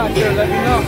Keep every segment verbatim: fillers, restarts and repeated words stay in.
out here, let me know.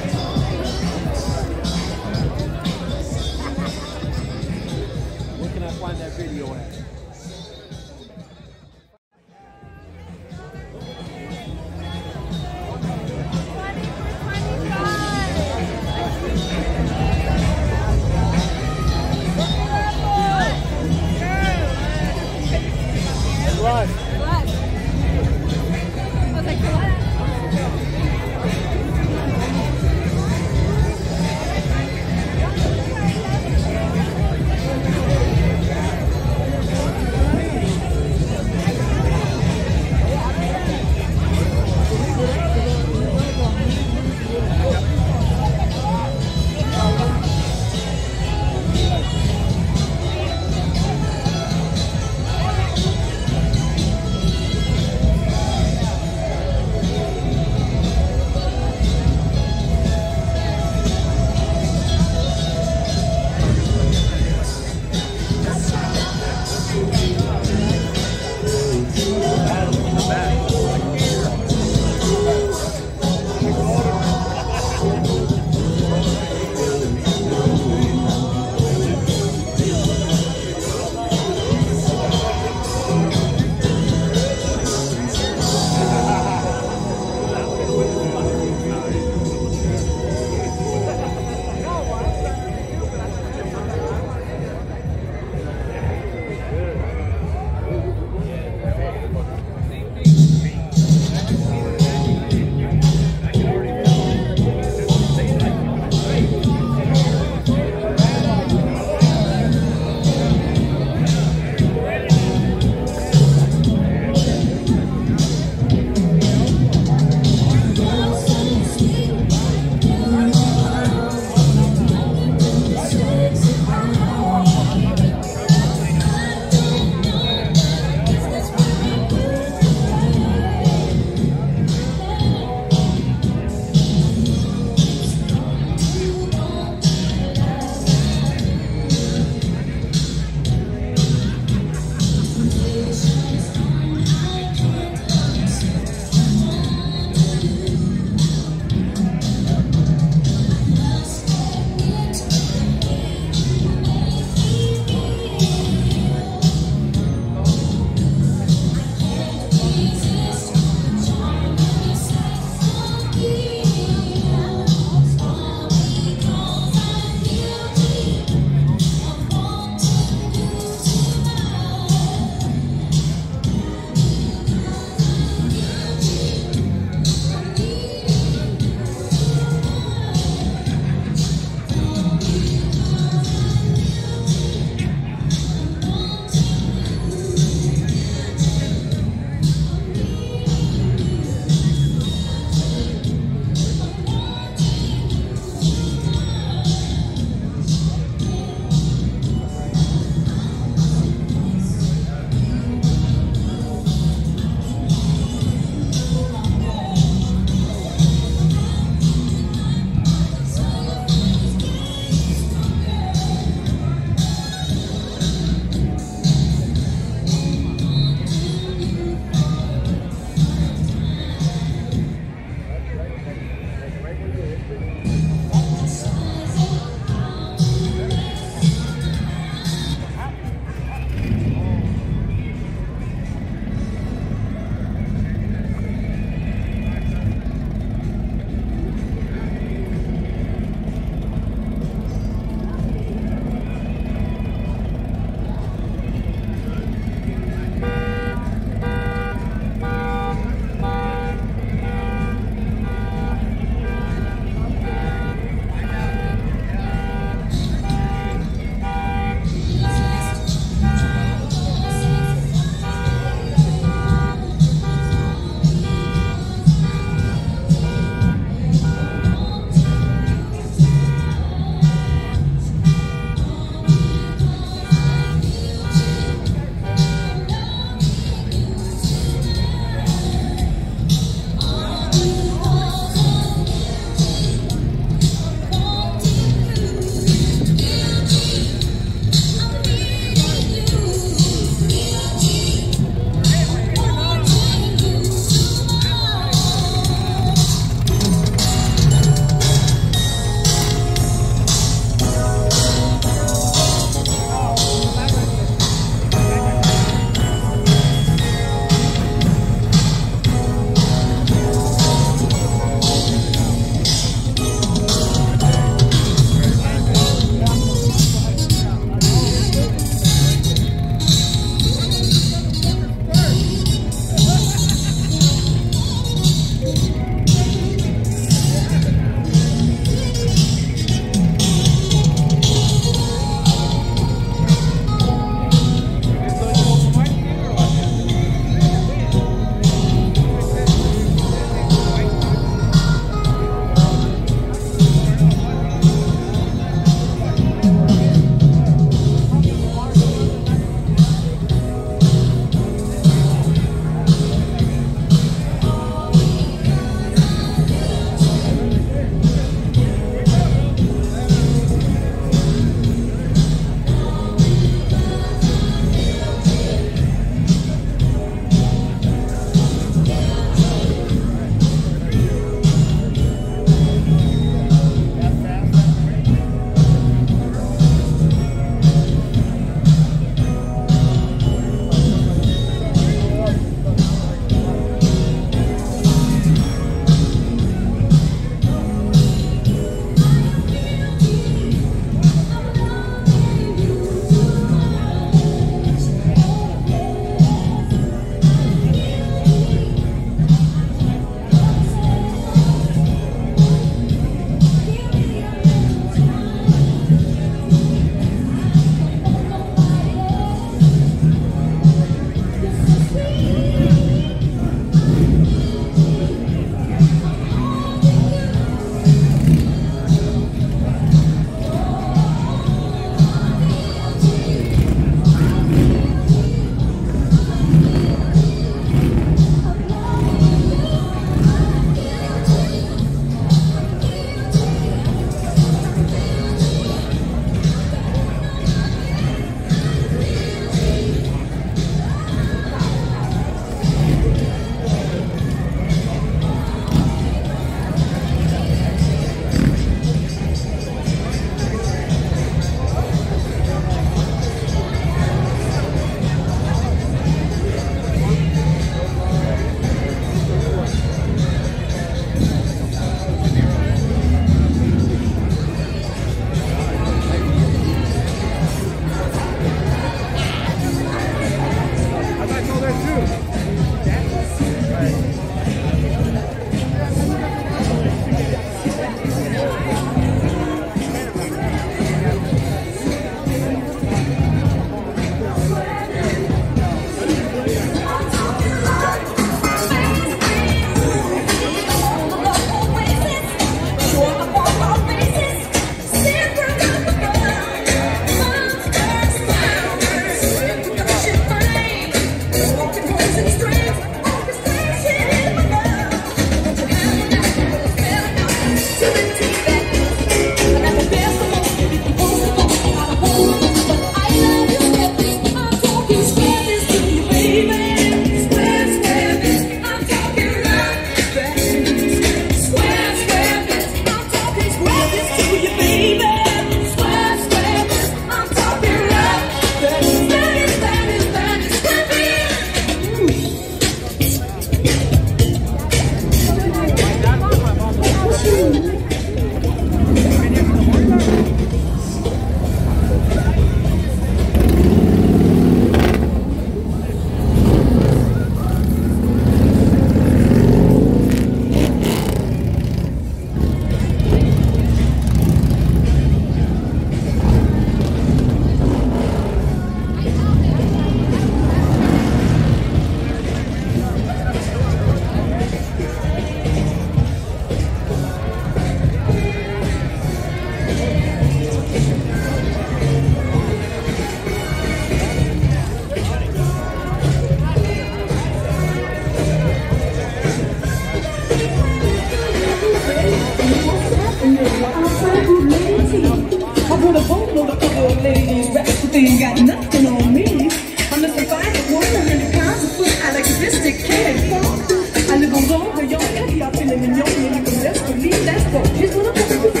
ain't got nothing on me. Unless I find a one hundred pounds of foot, I like a sophisticated funk. I live on long, but y'all got y'all feeling in your name. You can best believe that's the here's what I'm talking about.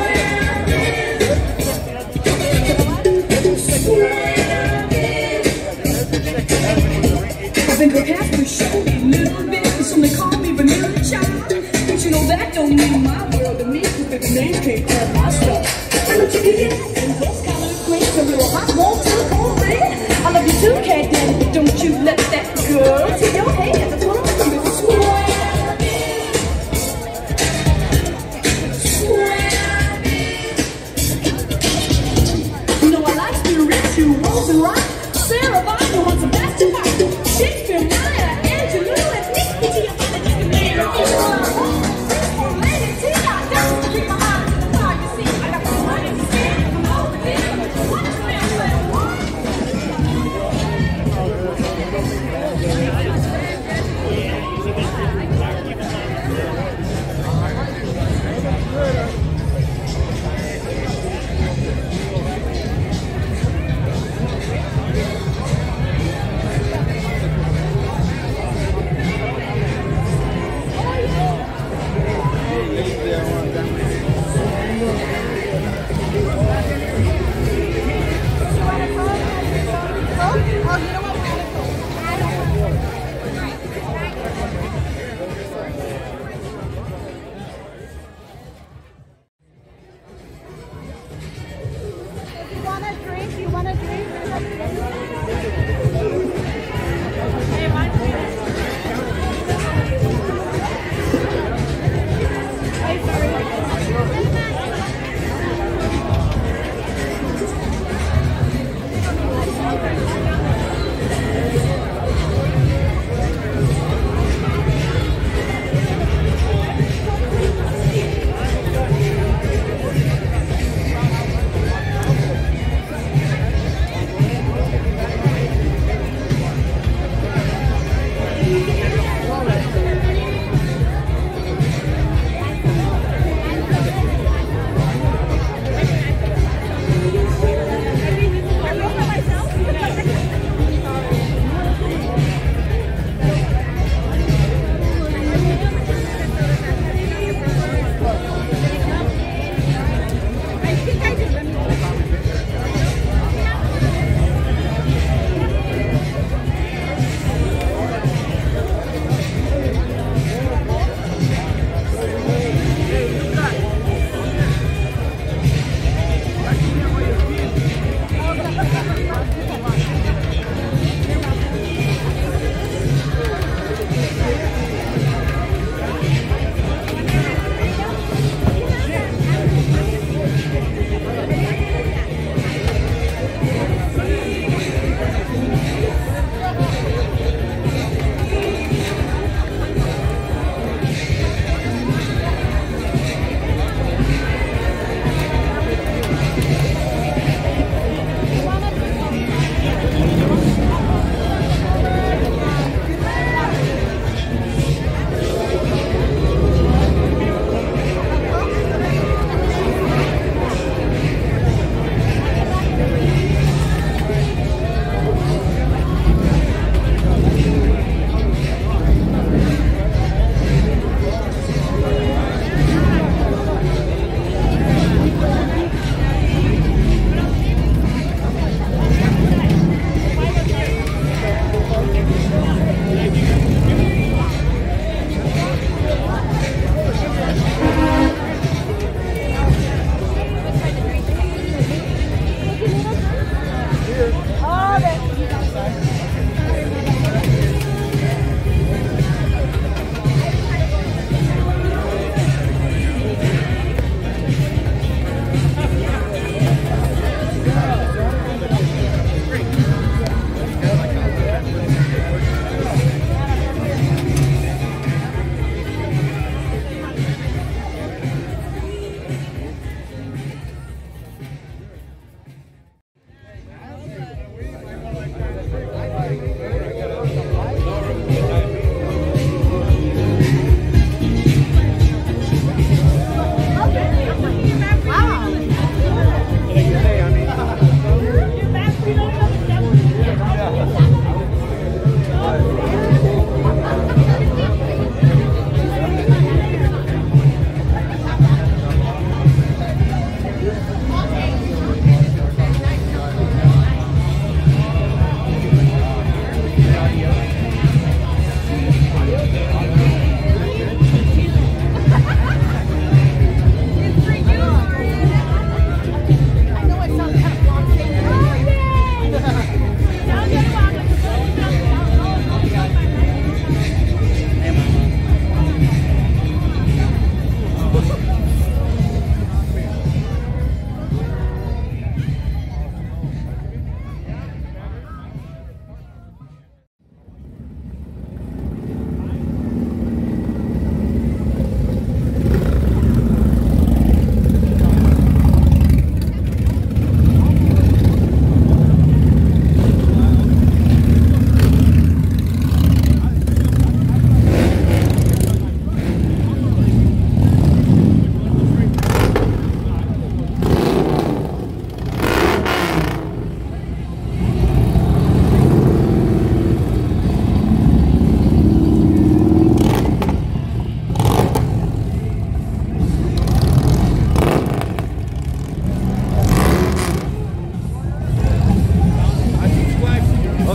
I've been perhaps to show me a little bit. Some they call me vanilla child. But you know that don't mean my world to me. Because the name can't have my stuff. I love you, you and those kind of grapes are real hot, won't too cold, man. I love you too, cat daddy, but don't you let that go to your head. That's what I'm talking about. You know I like spirituals and rock. Sarah Vaughan wants a Sebastian Bach. Shakespeare, Maya, Angelou, and Nick Pitti. I'm gonna just name it all. Oh, Lady Tina, that's the dream behind the fire. You see, I got the money to stand from over there. What's the man say? What?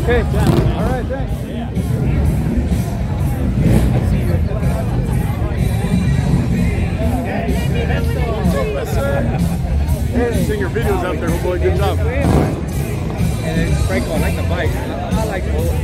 Okay, yeah. All right, thanks. Yeah. Hey, seeing your videos out there, boy. Good job. And Franco, I like the bike. I like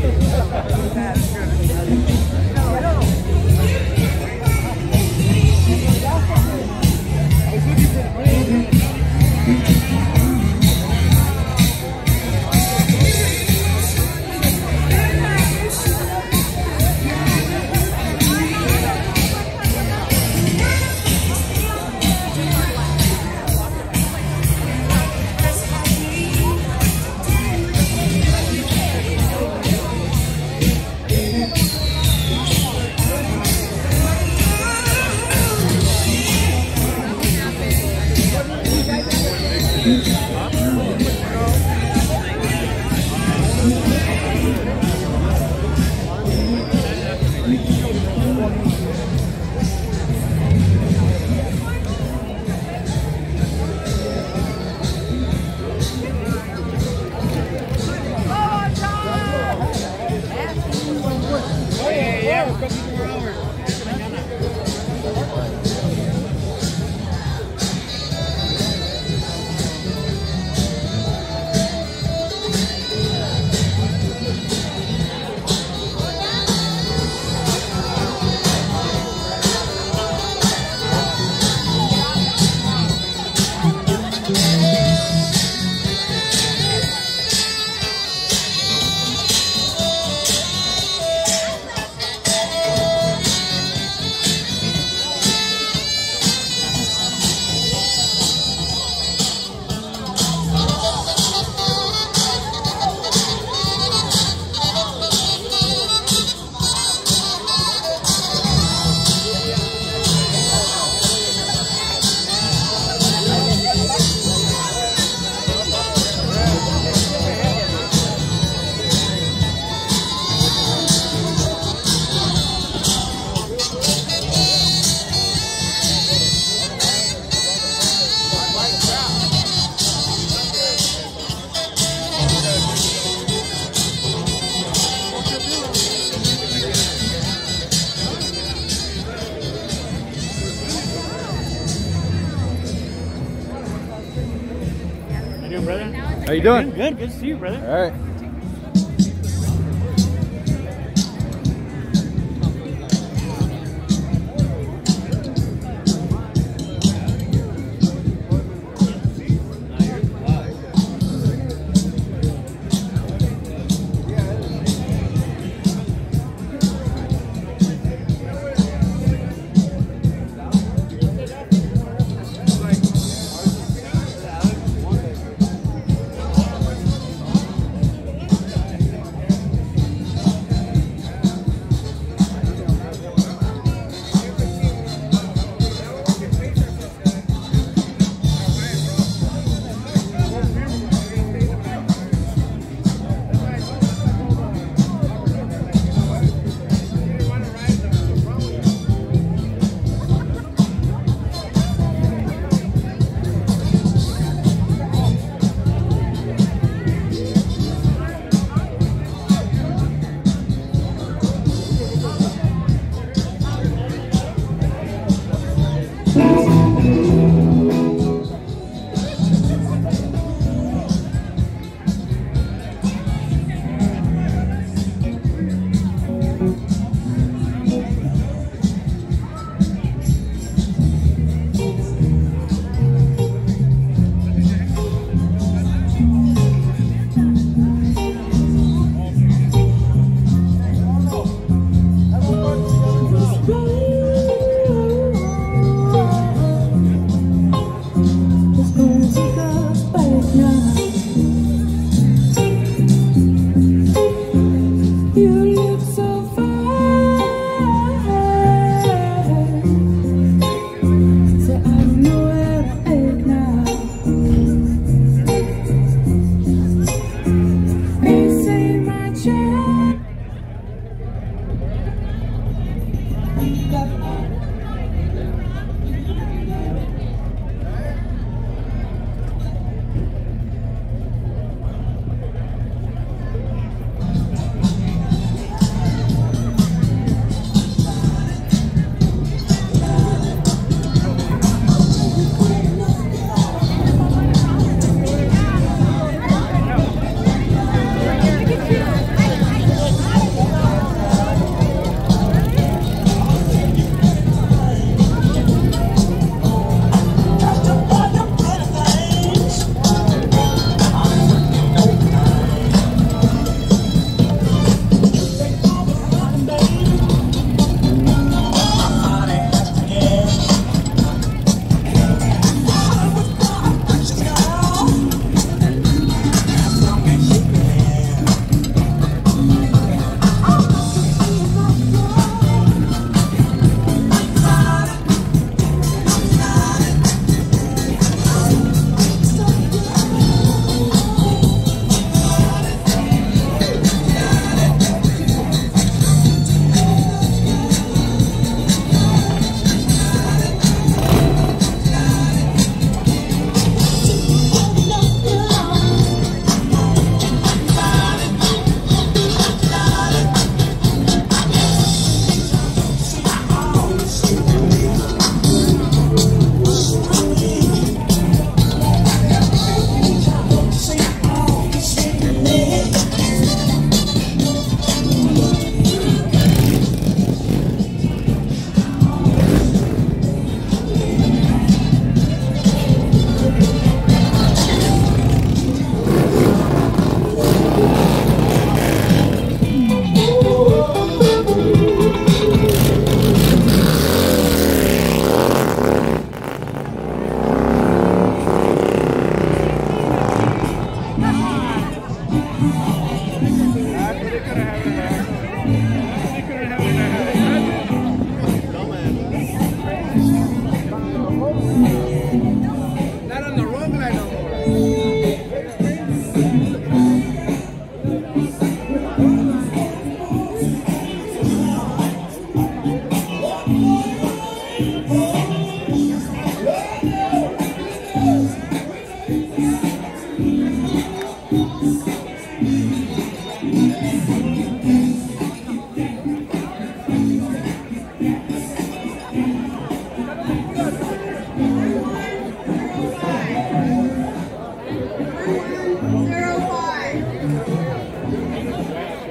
Brother? How you doing? Good, good to see you, brother. All right.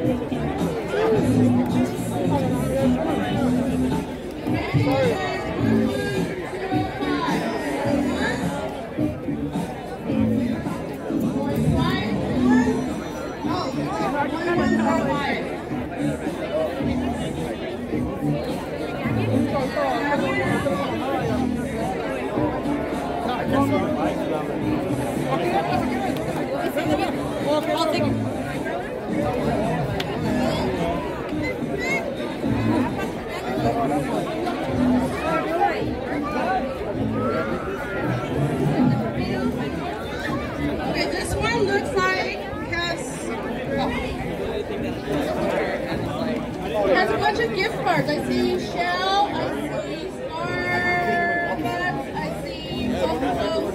I'll take it. Okay, this one looks like has oh, has a bunch of gift cards. I see Shell, I see Starbucks, I see Buffalo.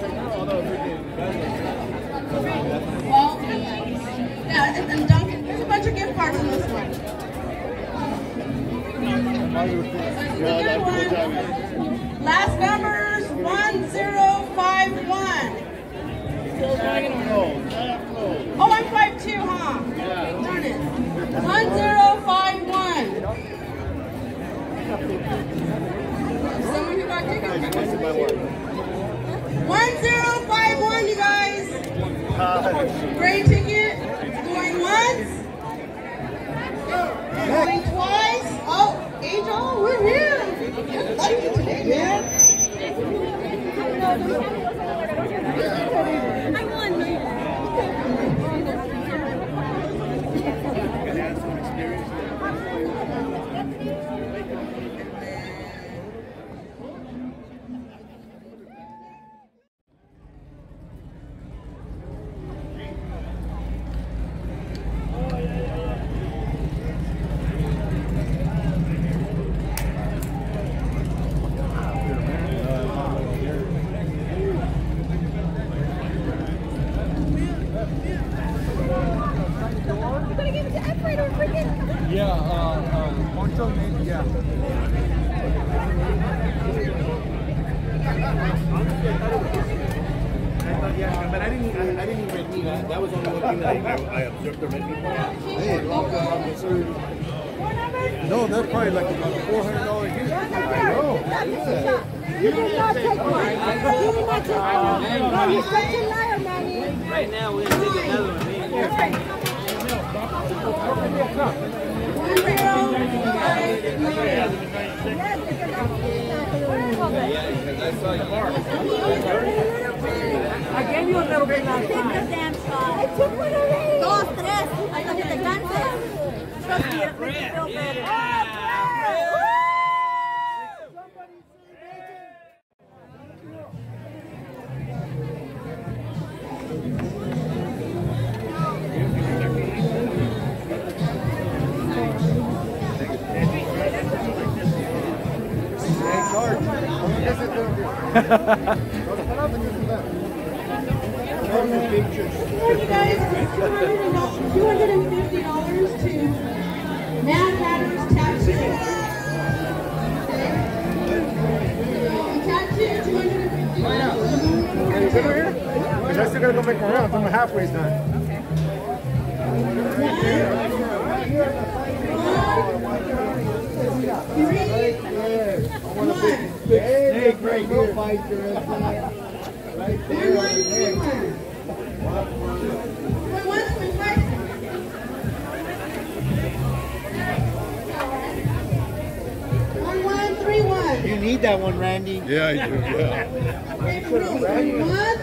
Well, yeah, and, and Dunkin'. There's a bunch of gift cards in this one. Yeah, one. Last numbers one zero five one. Oh, I'm five two, huh? Darn it. one zero five one. Someone who got tickets? one zero five one, you guys. Gray ticket. Going once. Going twice. Oh, Angel, we're here. Good luck today, man. I won. Yeah, uh, uh, Poncho, maybe, yeah. Yeah, but I didn't, I, I didn't even read that. That was the only one thing that I, I observed the red people. Hey, no, that's probably like about four hundred dollars here. I know. You did not take one. You did not take one. No, you're such a liar, Manny. Right now, we're going to take another one. I gave you a little bit last time. Take the damn shot. I took one already. Dos, tres. Hasta que te canses. Trust me, it'll make you feel better. You guys, two hundred fifty dollars to Mad Hatter's Tattoo. Tattoo, two hundred fifty dollars. Because I still gotta go make my rounds. I'm halfway done. Hey, great, go fight your ass. Right there. One, one, three, one. You need that one, Randy. Yeah, I do, yeah. Going once.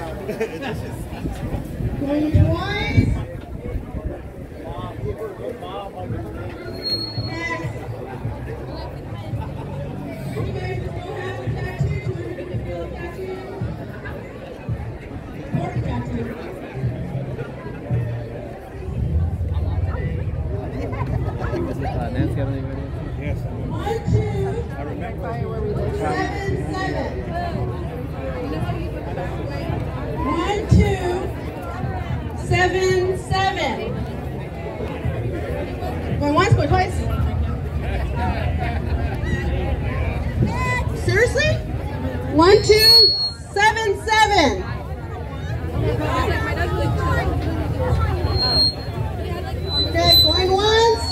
Going twice. Nancy, have any video? Yes. One, two, seven, seven. One, two, seven, seven. Going once, going twice. Seriously? One, two, seven, seven. Okay, going once.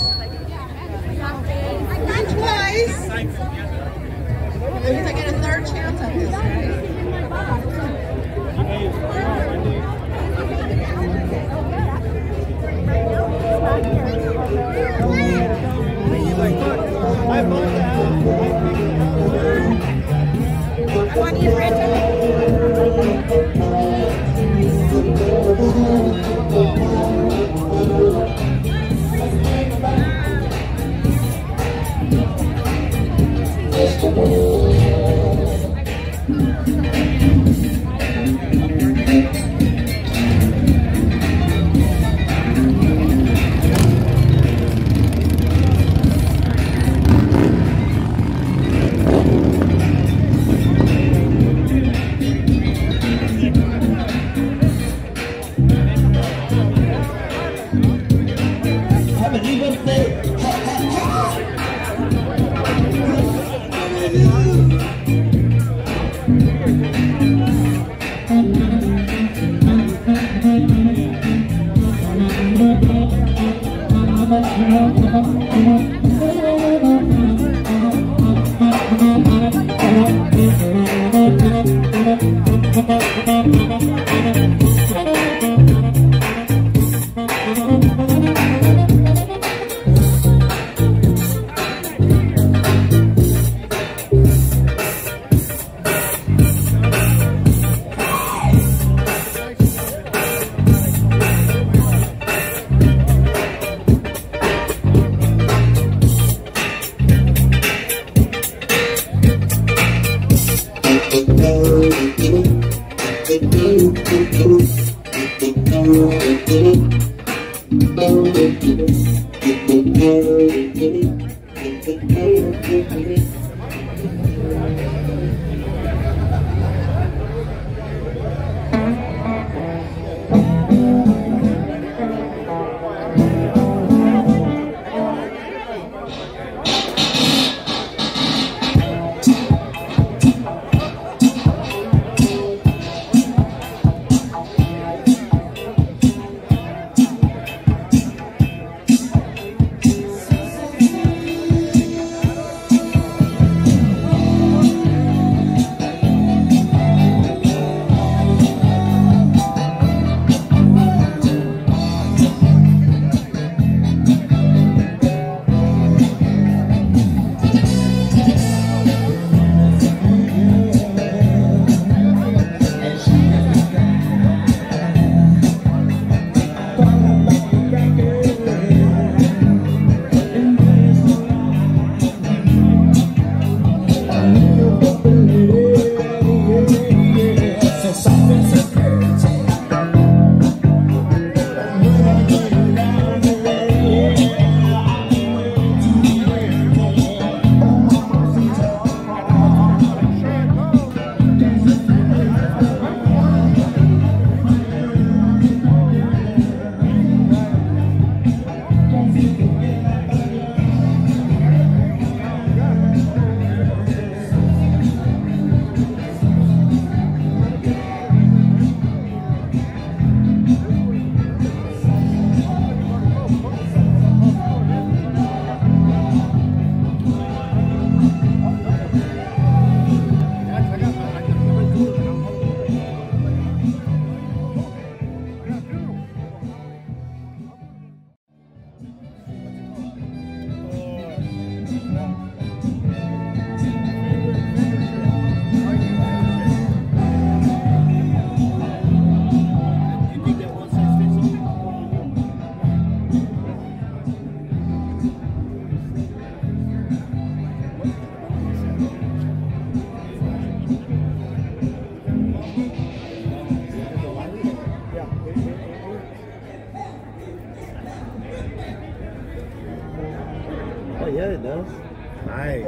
Oh yeah, it does. Nice.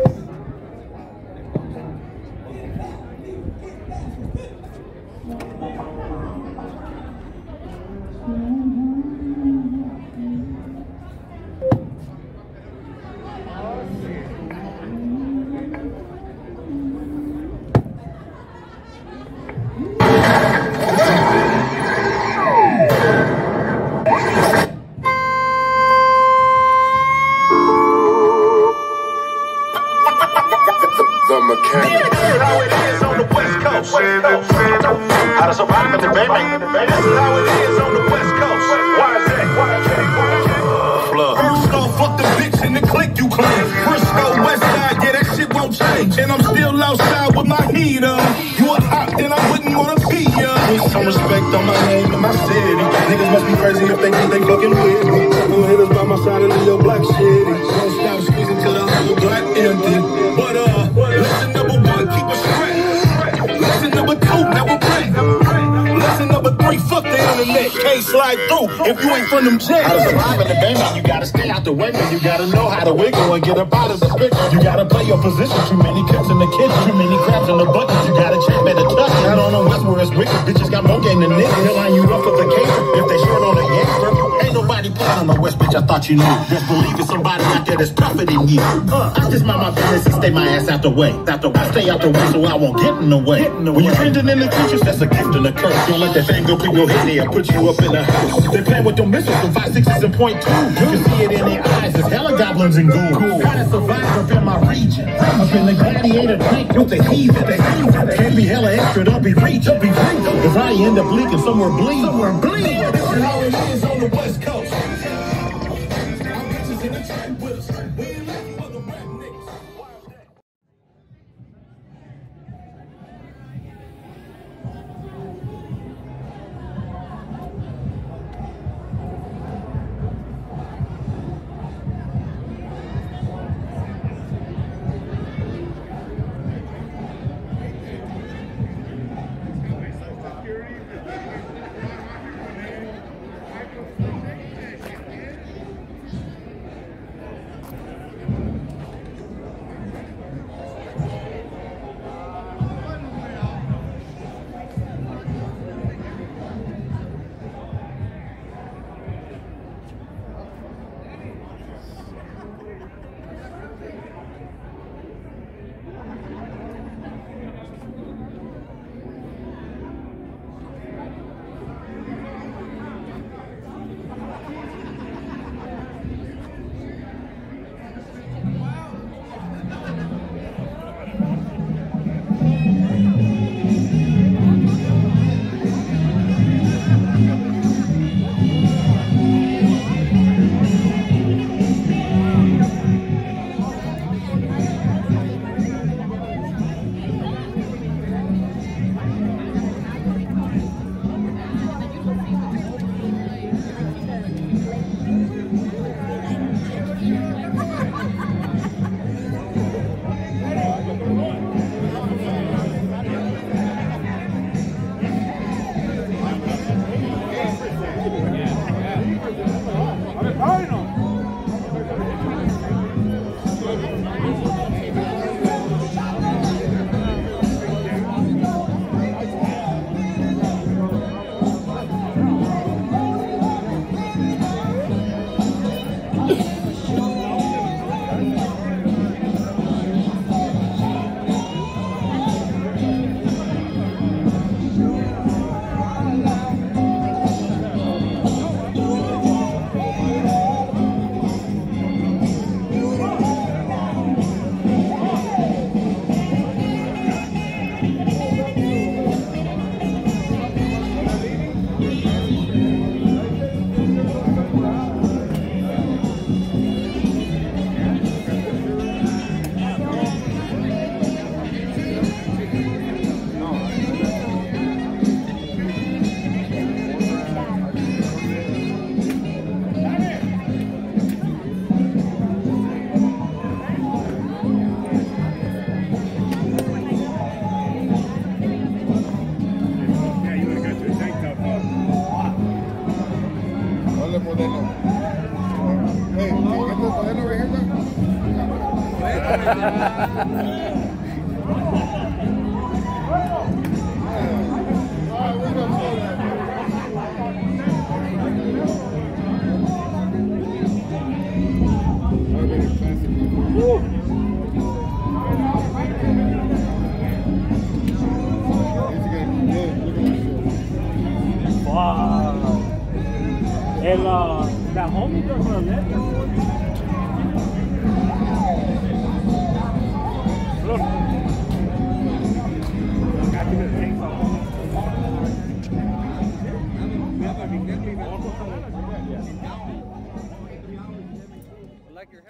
The mechanic. This is how it is on the West Coast. How to survive in the baby. This is how it is on the West Coast. Why is that? Why is that? Flood. Frisco, fuck the bitch in the click you claim. Frisco, West Side, yeah, that shit won't change. And I'm still outside with my heat on. You a hot, then I wouldn't wanna be ya. Put some respect on my name and my city. Niggas must be crazy if they think they fucking with me. Couple hitters by my side and leave your black shitty. Don't stop squeezing till the whole black empty. But uh, lesson number one, keep it straight. Lesson number two, never play. Lesson number three, fuck the internet. Can't slide through if you ain't from them jets. How to survive in the game, man, you gotta stay out the way, man. You gotta know how to wiggle and get up out of the spit. You gotta play your position. Too many cooks in the kitchen, too many crabs in the bucket. You gotta check, better touch it. Out on the west where it's wicked, bitches got more game than niggas. They'll line you up for the caper if they short on the gangster. Ain't nobody playing on the west, bitch. I thought you knew. Just believe it's somebody out there that's tougher than you. Uh, I just mind my business and stay my ass out the way. Out the way, stay out the way so I won't get in the way. When you're trending in the futures, that's a gift and a curse. Don't let that thing go through your head. They'll put you up in a house. They play with them missiles from five sixes and point two. You can see it in their eyes. There's hella goblins and ghouls. Cool. Gotta survive up in my region. Up in the gladiator tank with the heathen. The heathen. Can't be hella extra. Don't be reach. Don't be reach. Cause I end up leaking somewhere bleed. Somewhere bleed. This is how it is on the West Coast. Our bitches in the trend with us. We ain't looking for the rap niggas. El, uh, that homie girl for a minute. Look. Like your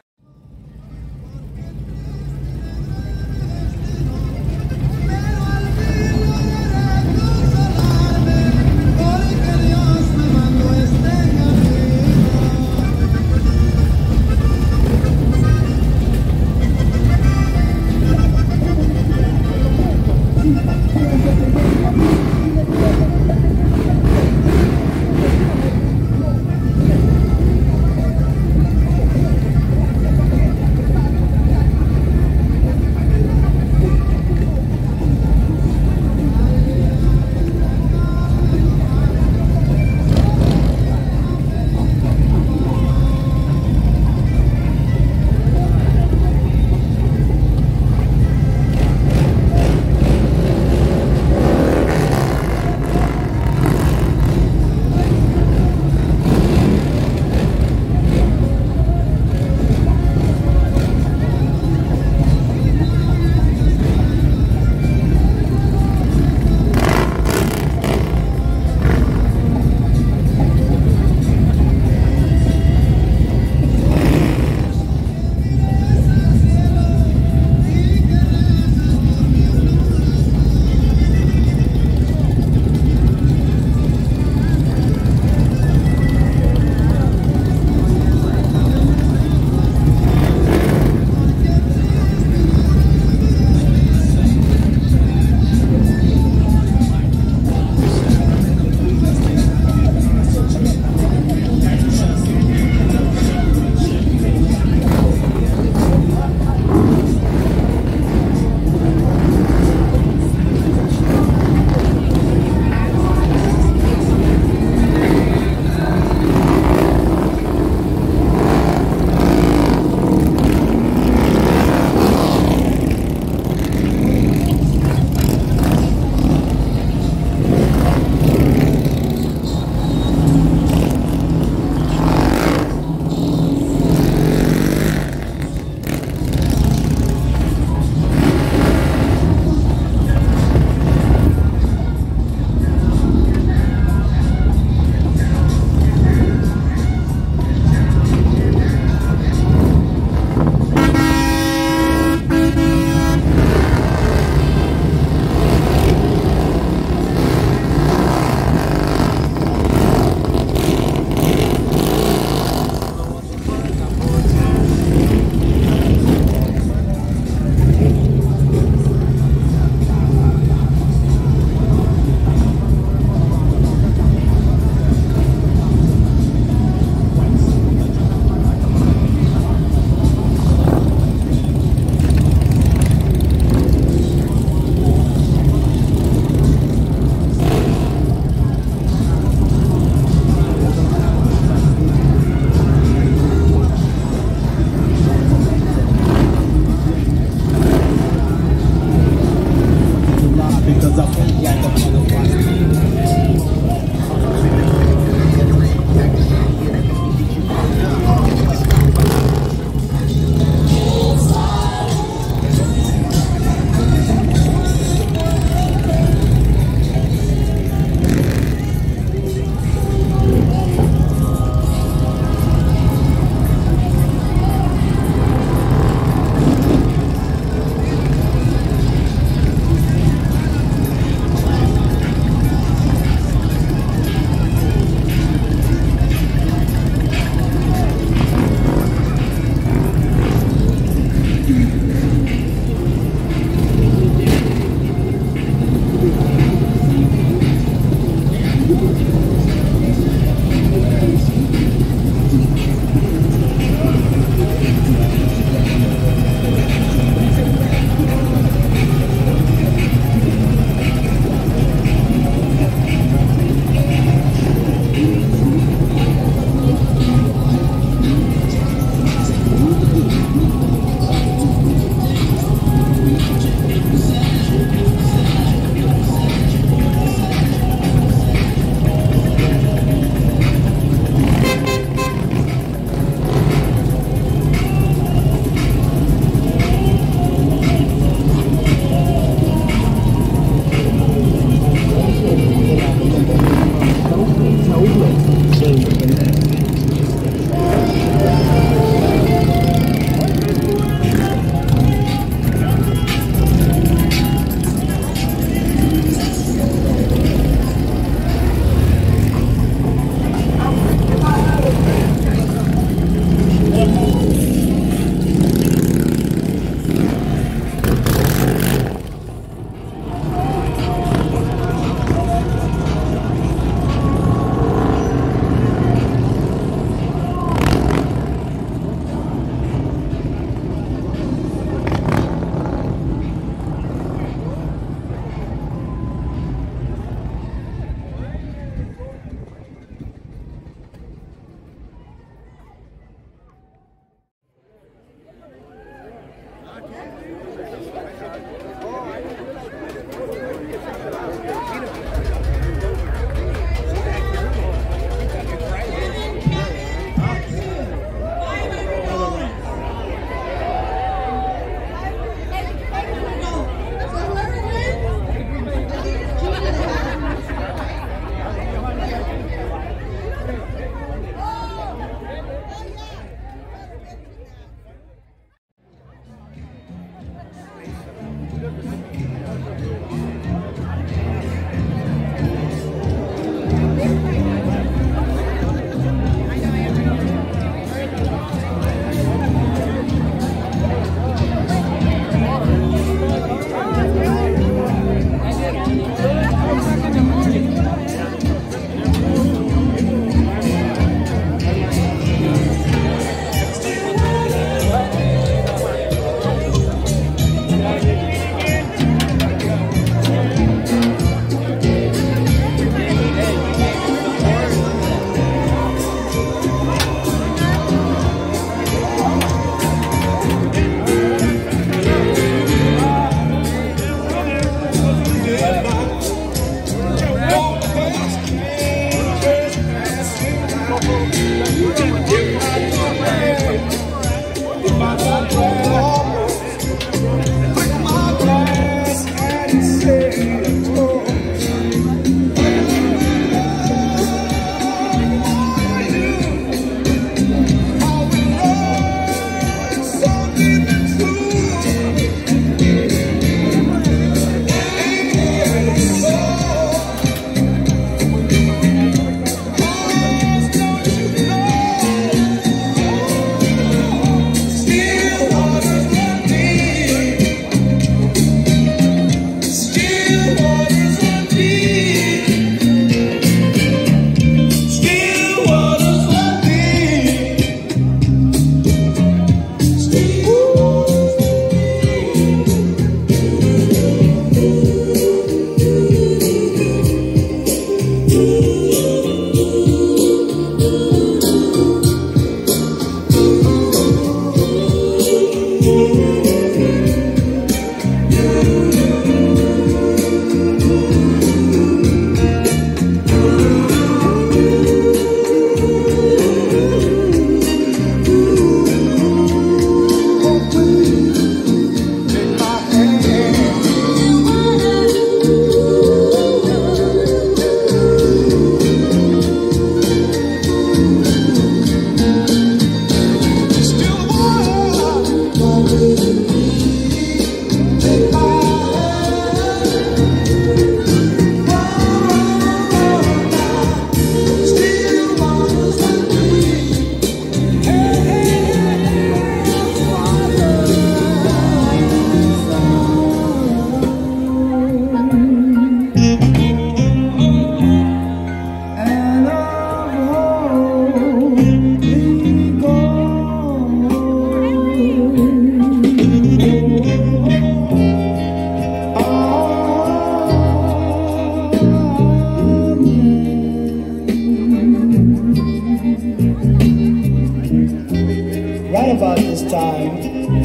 about this time,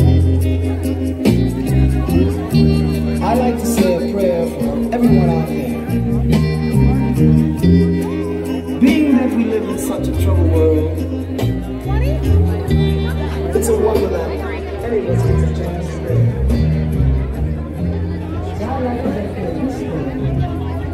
I like to say a prayer for everyone out there. Being that we live in such a troubled world, it's a wonder that any of us gets a chance to live. So I like to dedicate this prayer.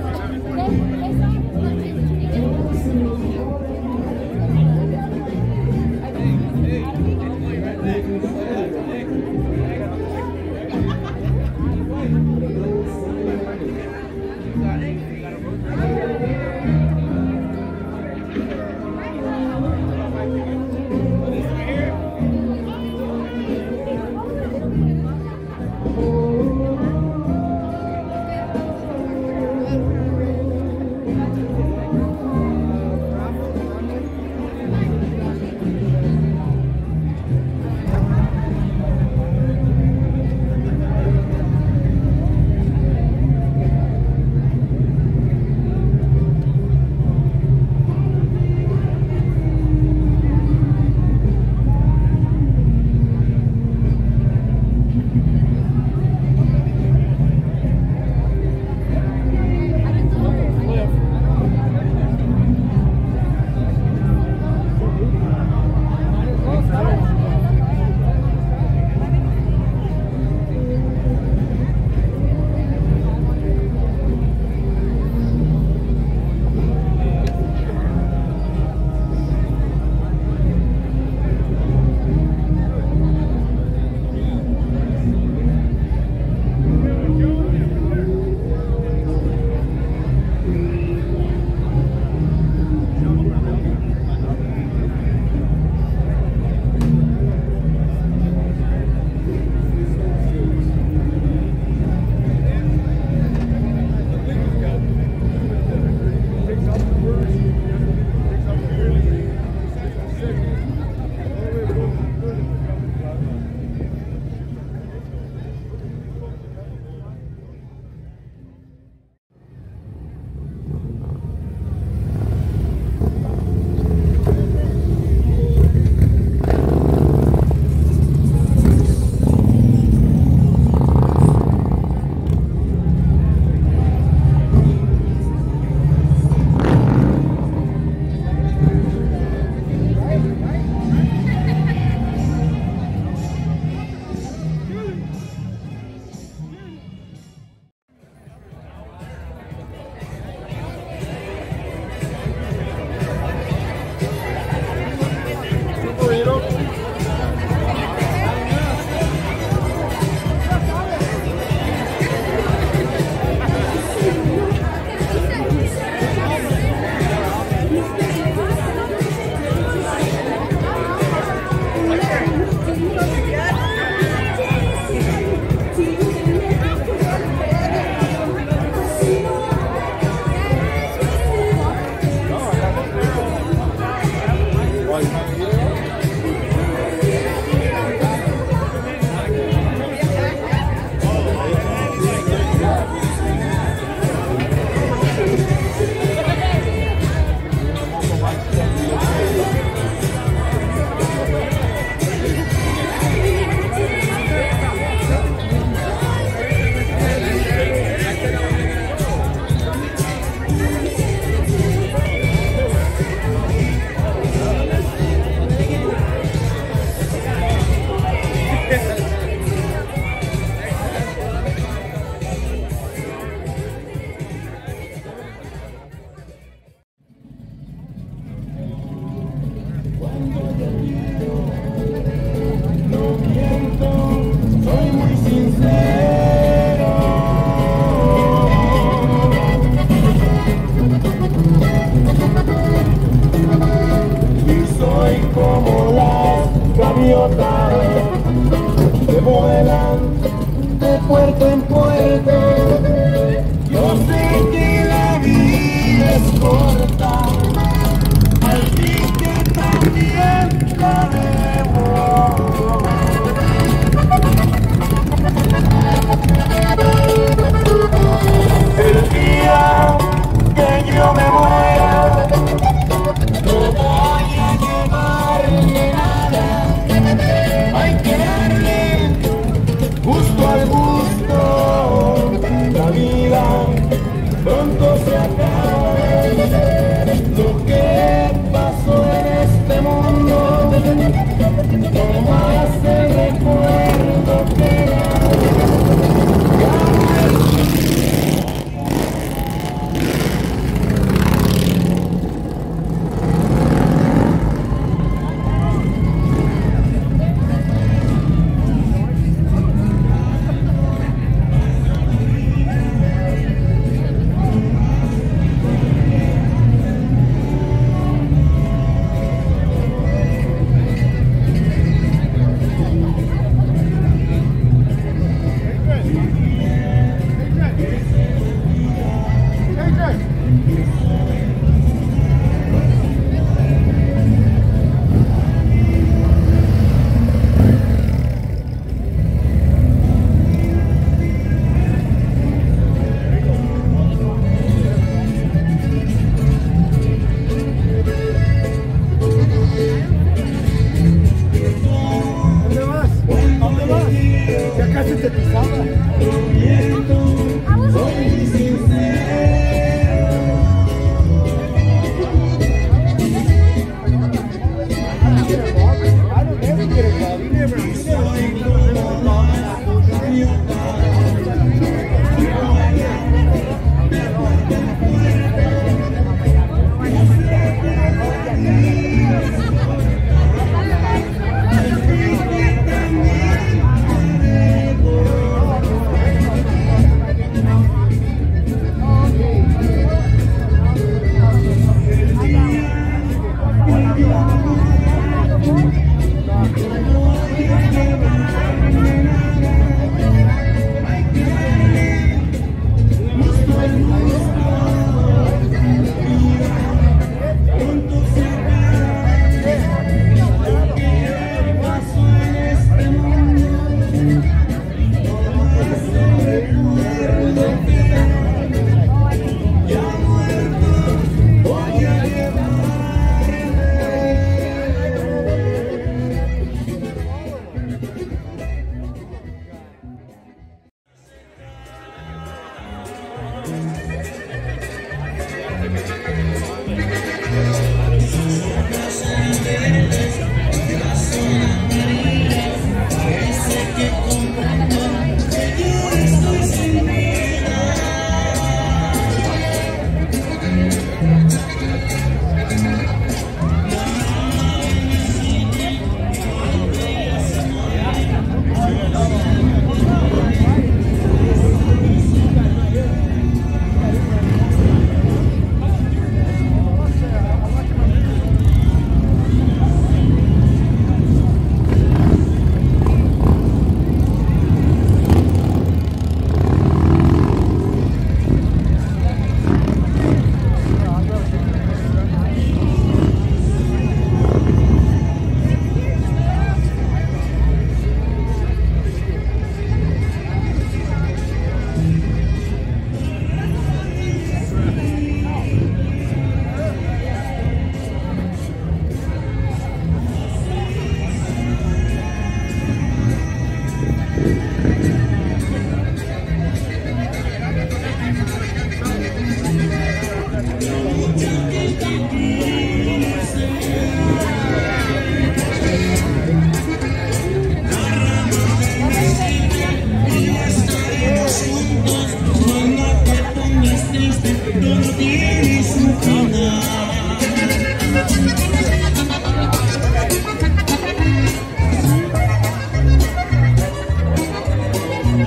que vuelan de puerto en puerto. Yo sé que la vida es corta, así que también la debo. El día que yo me muera, no voy a llevarle nada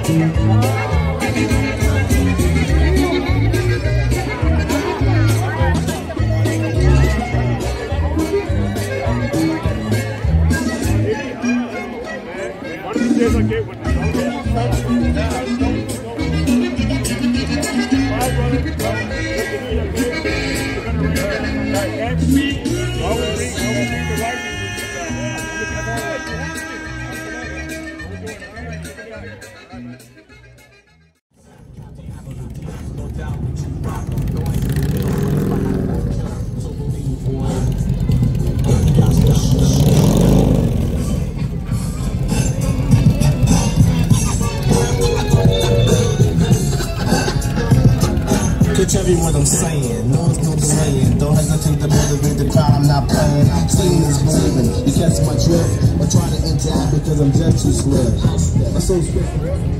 Tell me what I'm saying, no, it's no delaying. Don't hesitate to motivate the crowd, I'm not playing. Seeing is believing, you catch my drift. Or try to interact because I'm just too swift. I'm so swift.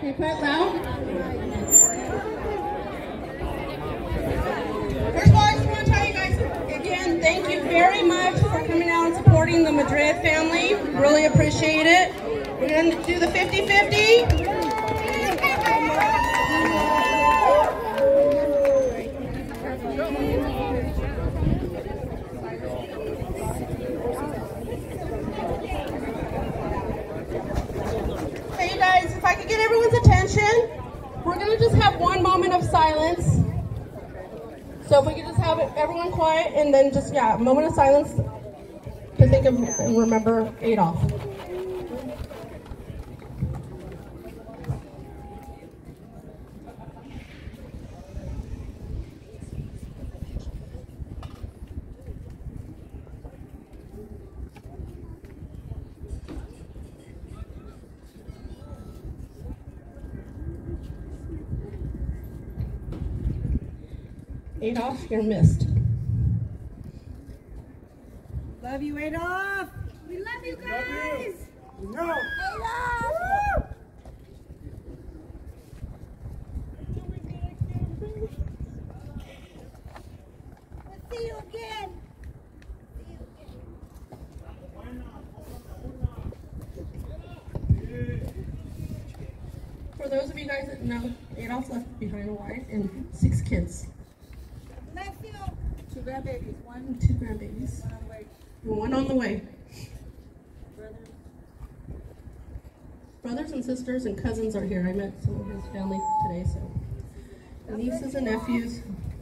Can you put it loud? First of all, I just want to tell you guys again, thank you very much for coming out and supporting the Madrid family. Really appreciate it. We're going to do the fifty fifty. Hey guys, if I could get everyone's attention, we're going to just have one moment of silence. So if we could just have everyone quiet and then just, yeah, a moment of silence to think of and remember Adolf. Adolf, you're missed. Love you, Adolf. We love you guys. No. Adolf. Let's see you again. For those of you guys that know, Adolf left behind a wife and six kids. Let's see you. Two grandbabies. One. Two grandbabies. One on the way. One on the way. Brothers. Brothers and sisters and cousins are here. I met some of his family today, so. And nieces and nephews.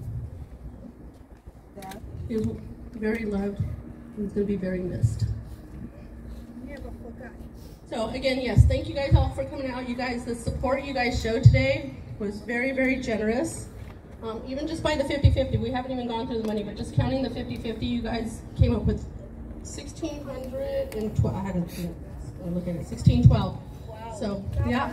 Dad. He was very loved. He's going to be very missed. Never forgot. So again, yes, thank you guys all for coming out. You guys, the support you guys showed today was very, very generous. Um, even just by the fifty fifty, we haven't even gone through the money, but just counting the fifty fifty, you guys came up with sixteen twelve. I had to look at it, sixteen twelve. Wow. So, yeah.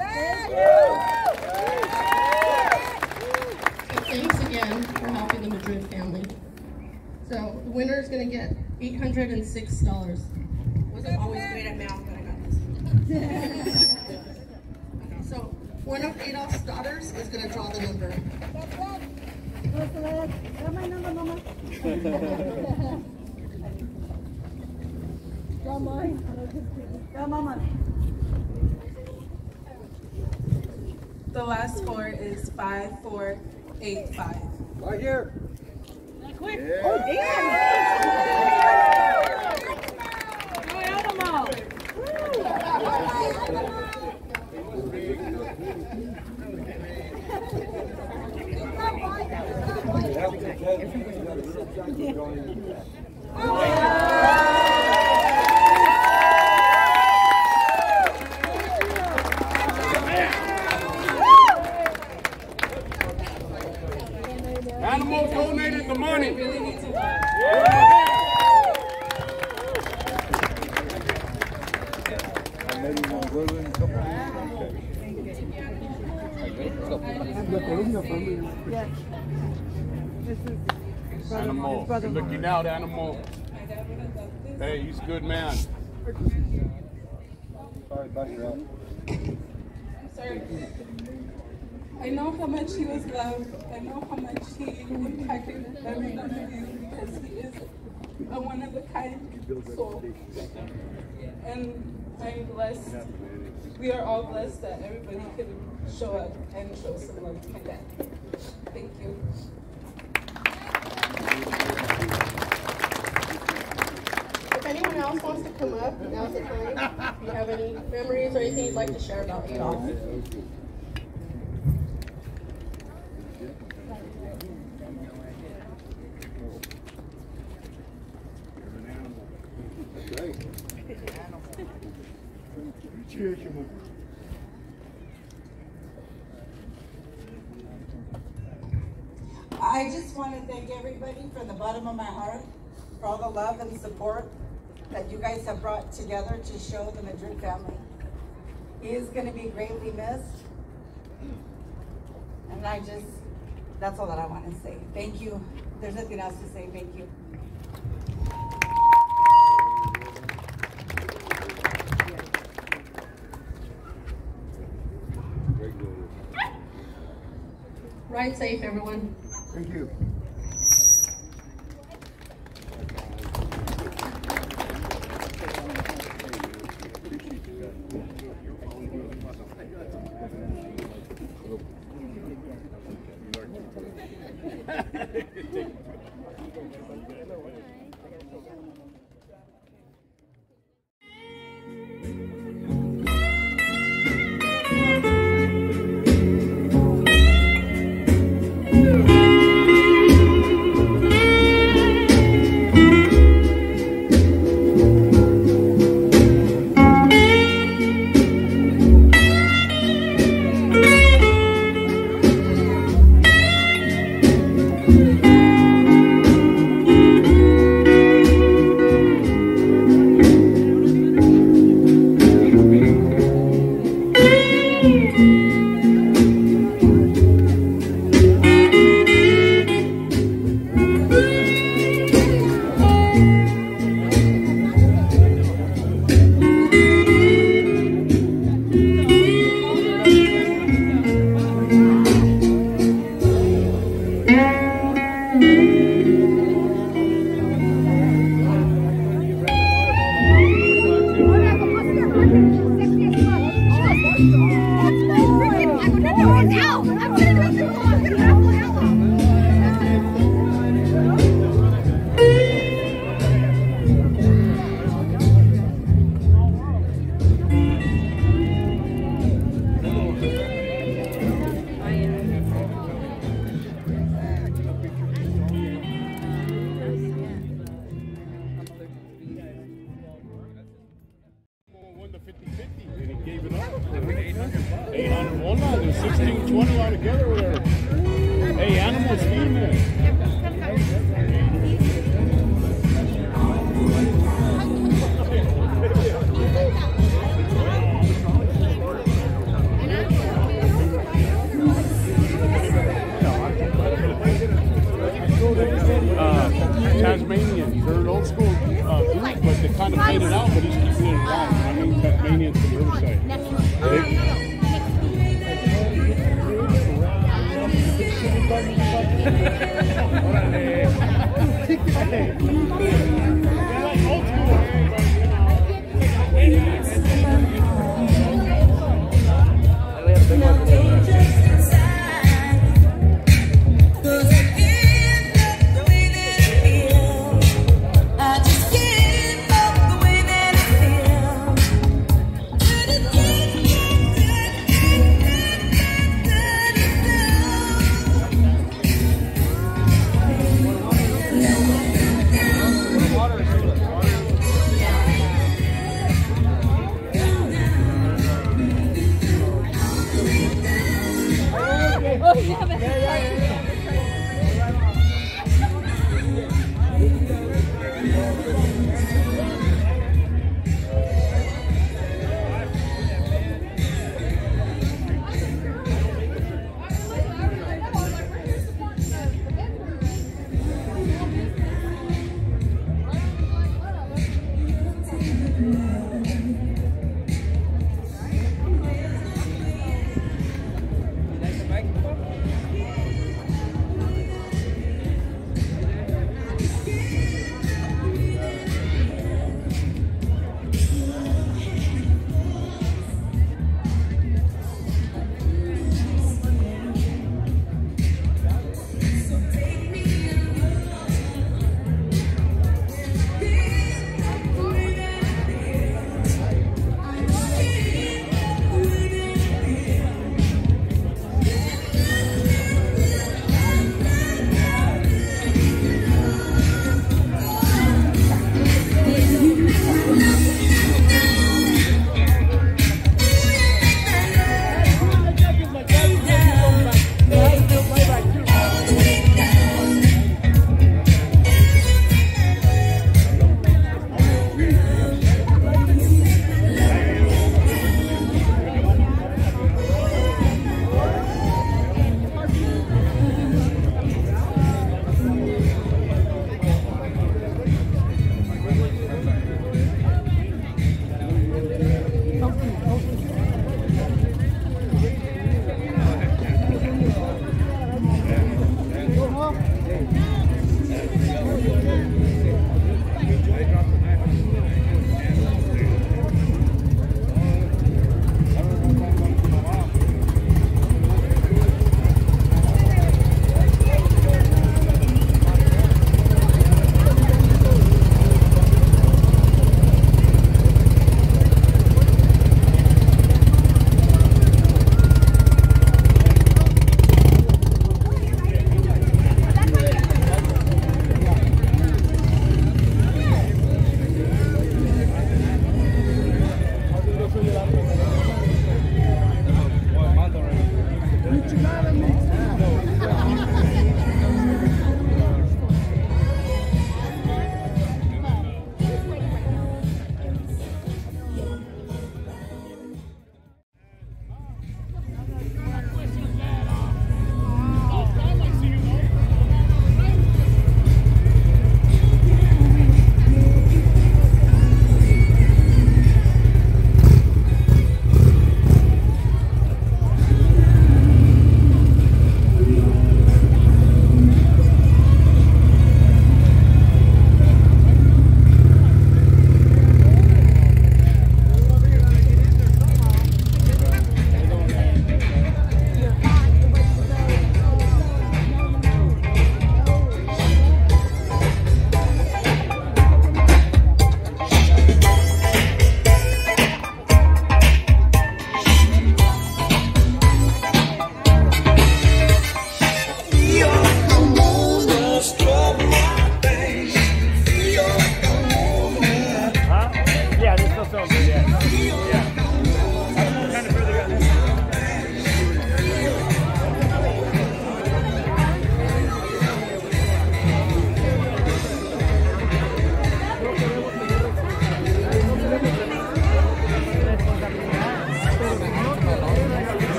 So thanks again for helping the Madrid family. So the winner is going to get eight hundred six dollars. Wasn't always great at math, but I got this. Okay, so one of Adolf's daughters is going to draw the number. Got my number, Mama. Got mine. Got Mama. The last four is five four eight five. Right here. Quick. Yeah. Oh, Animals donated the money. Animal, you're looking out, Animal. Hey, he's a good man. Sorry about your help. Sorry. I know how much he was loved. I know how much he impacted every one of you because he is a one-of-a-kind soul. And I'm blessed. We are all blessed that everybody could show up and show some love to my dad. Thank you. If anyone else wants to come up, now's the time. If you have any memories or anything you'd like to share about Adolf. I just want to thank everybody from the bottom of my heart for all the love and support that you guys have brought together to show the Madrid family. He is going to be greatly missed. And I just, that's all that I want to say. Thank you. There's nothing else to say. Thank you. Very good. Ride safe, everyone. Thank you. Tasmanians. They're an old school uh, group, but they kind of faded out, but he's keeping it alive. I mean, Tasmanians from Riverside. They're like old school.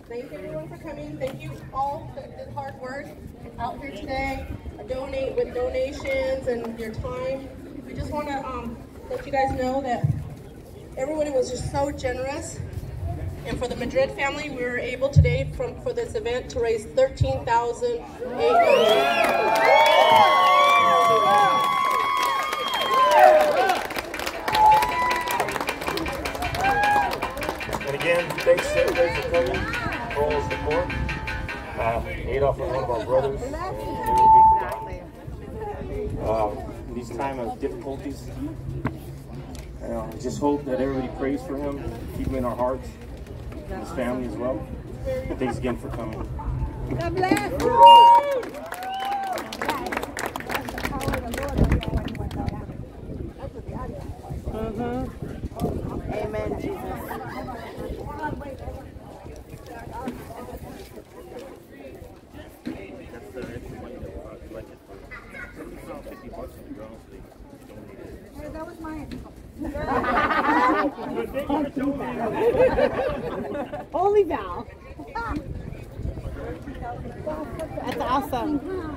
Thank everyone for coming. Thank you all that did hard work out here today. Donate with donations and your time. We just want to um, let you guys know that everybody was just so generous. And for the Madrid family, we were able today from, for this event to raise thirteen thousand eight hundred dollars. And again, thanks to everybody for coming, for all the support. Uh, Adolf was one of our brothers, and never be forgotten. Uh, in these time of difficulties, uh, I just hope that everybody prays for him, keep him in our hearts, and his family as well. And thanks again for coming. God bless. Mm-hmm. Amen, Jesus. That was mine. Holy Val. That's awesome.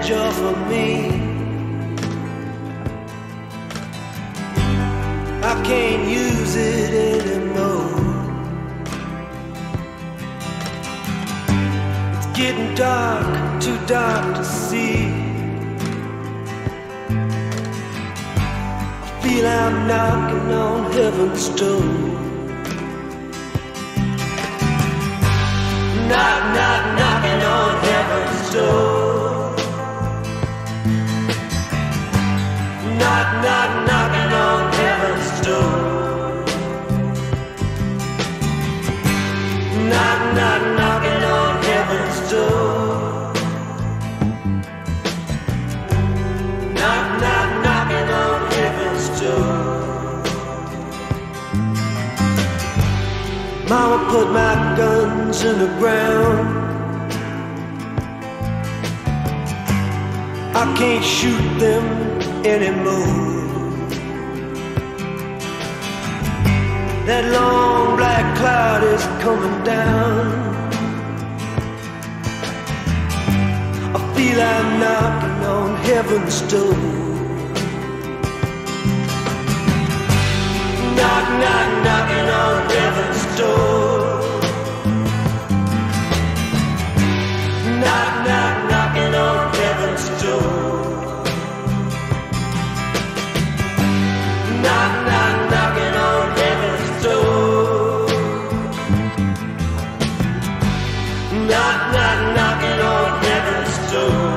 joy for me. I can't use it anymore. It's getting dark, too dark to see. I feel I'm knocking on heaven's door. Knock, knock, knocking on heaven's door. Knock, knock, knocking on heaven's door. Knock, knock, knocking on heaven's door. Knock, knock, knocking on heaven's door. Mama put my guns in the ground. I can't shoot them anymore. That long black cloud is coming down. I feel I'm knocking on heaven's door. Knock, knock, knocking on heaven's door. Knock, knock, knocking on heaven's door. Knock, knock, knocking on heaven's door. Knock, knock, knocking on heaven's door.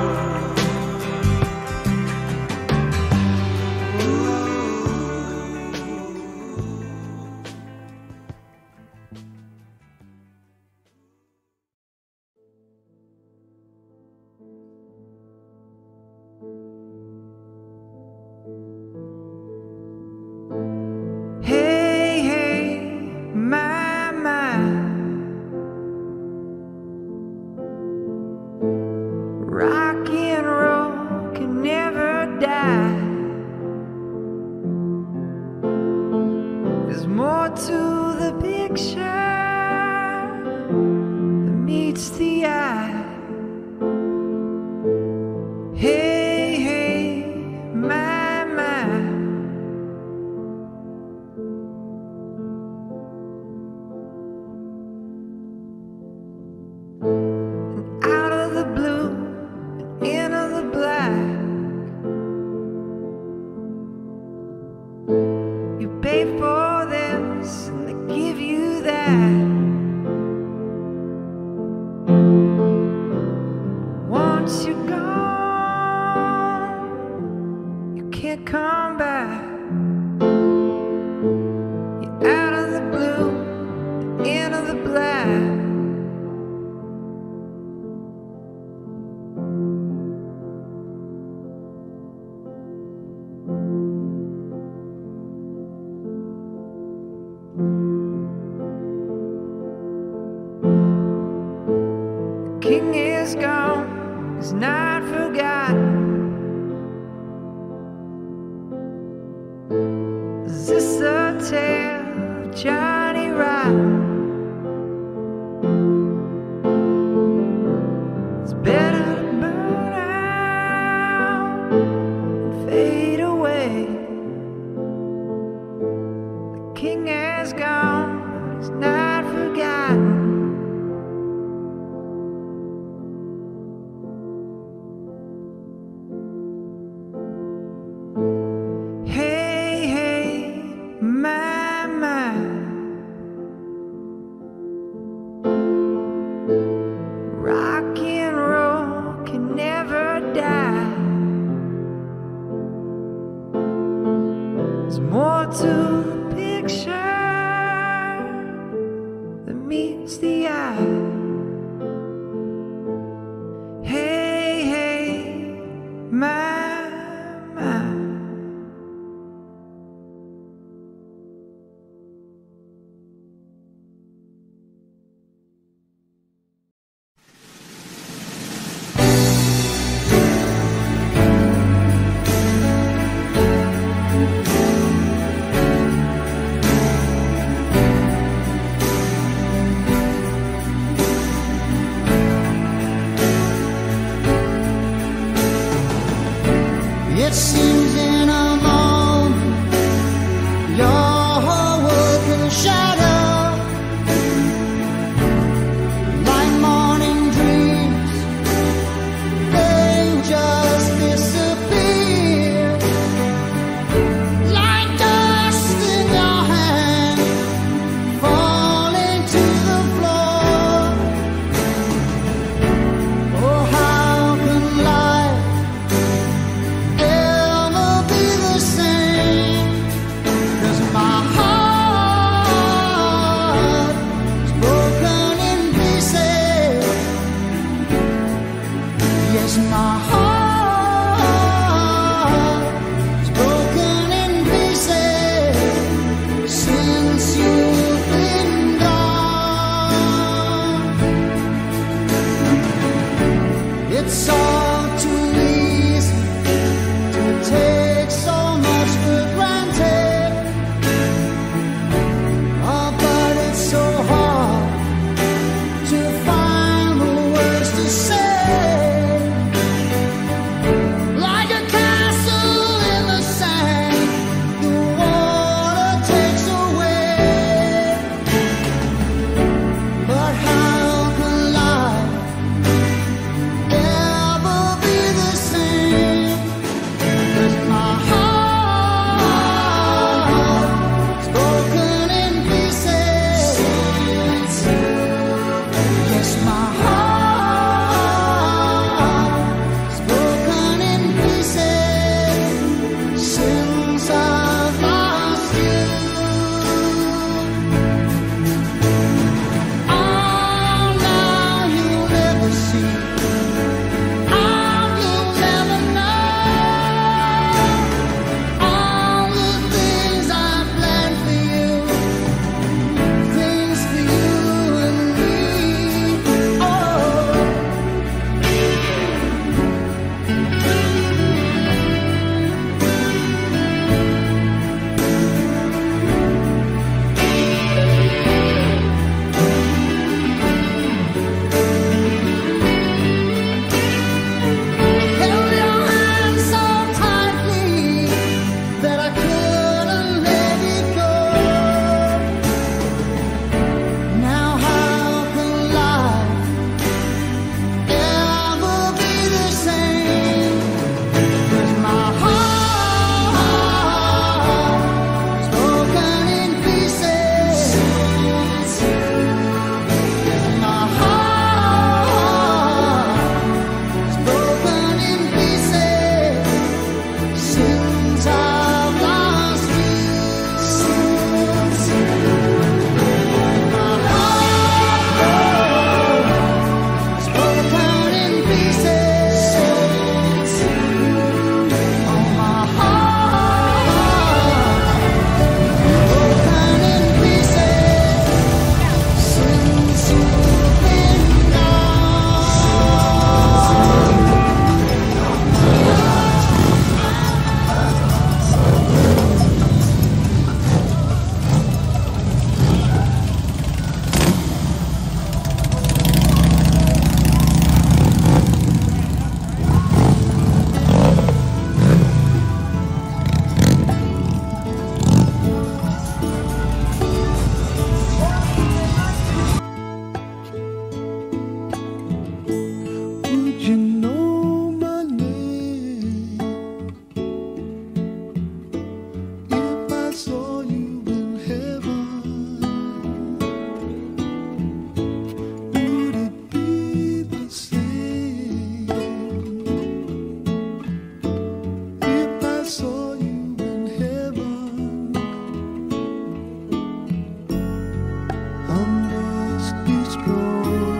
King is gone, he's not forgotten. Is this a tale of Johnny Rotten? It's better to burn out and fade away. The king is gone, but he's not forgotten. More to the picture than meets the eye. Hey, hey, my, my. It seems in a moment your whole world can shatter like morning dreams. They just disappear like dust in your hand falling to the floor. Oh, how can life ever be the same? 'Cause my heart is broken in pieces. Yes, my heart is broken in pieces since you've been gone. It's all too easy to take so much for granted. Oh, but it's so hard to find the words to say. Like a castle in the sand, the water takes away. But how can life ever be the same? 'Cause my heart is broken in pieces. Yes, my heart is broken in pieces since I've lost you. Oh, now you'll never see. Oh, you'll never know all the things I planned for you, things for you and me. Oh. Held your hand so tightly that I couldn't let it go. Now how can life ever be the same? 'Cause my heart is broken in pieces. My heart is broken in pieces since I've lost you. My heart is broken in pieces. Oh, my heart broken in pieces since you've been gone. Would you know my name if I saw you in heaven? Would it be the same if I saw you in heaven? I must be strong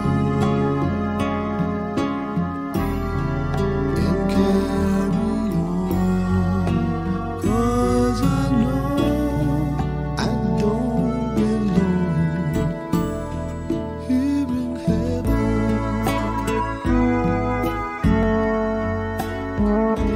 and carry on, 'cause I know I don't belong here in heaven.